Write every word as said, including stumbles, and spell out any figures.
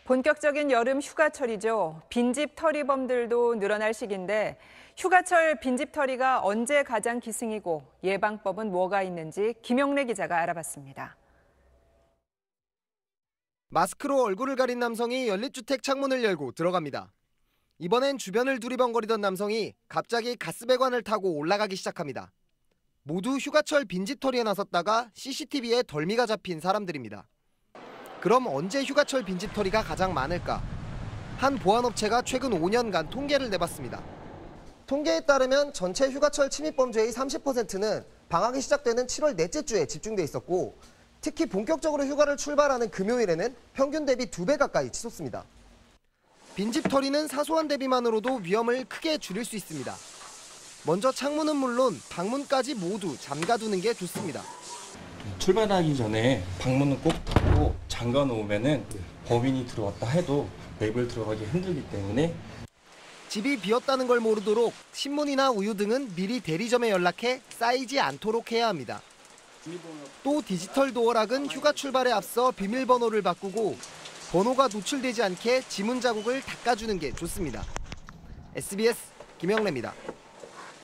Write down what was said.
본격적인 여름 휴가철이죠. 빈집털이범들도 늘어날 시기인데 휴가철 빈집털이가 언제 가장 기승이고 예방법은 뭐가 있는지 김영래 기자가 알아봤습니다. 마스크로 얼굴을 가린 남성이 연립주택 창문을 열고 들어갑니다. 이번엔 주변을 두리번거리던 남성이 갑자기 가스배관을 타고 올라가기 시작합니다. 모두 휴가철 빈집털이에 나섰다가 씨씨티비에 덜미가 잡힌 사람들입니다. 그럼 언제 휴가철 빈집털이가 가장 많을까? 한 보안업체가 최근 오 년간 통계를 내봤습니다. 통계에 따르면 전체 휴가철 침입범죄의 삼십 퍼센트는 방학이 시작되는 칠월 넷째 주에 집중돼 있었고, 특히 본격적으로 휴가를 출발하는 금요일에는 평균 대비 두 배 가까이 치솟습니다. 빈집털이는 사소한 대비만으로도 위험을 크게 줄일 수 있습니다. 먼저 창문은 물론 방문까지 모두 잠가두는 게 좋습니다. 출발하기 전에 방문은 꼭 닫고 잠가 놓으면은 범인이 들어왔다 해도 맵을 들어가기 힘들기 때문에 집이 비었다는 걸 모르도록 신문이나 우유 등은 미리 대리점에 연락해 쌓이지 않도록 해야 합니다. 또 디지털 도어락은 휴가 출발에 앞서 비밀번호를 바꾸고 번호가 노출되지 않게 지문 자국을 닦아주는 게 좋습니다. 에스비에스 김영래입니다.